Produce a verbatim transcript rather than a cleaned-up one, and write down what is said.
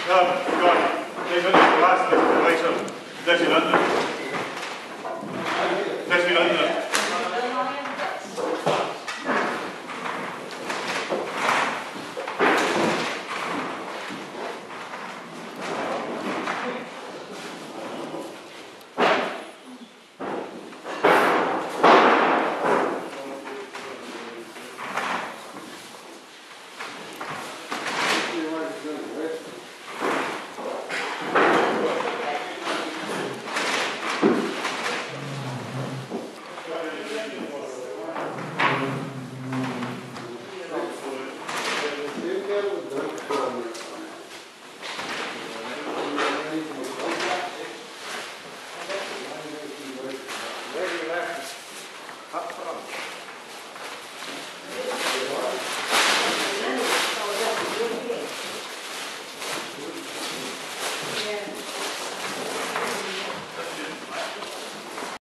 Oh, God. They've only last later. Let it under. Let it under.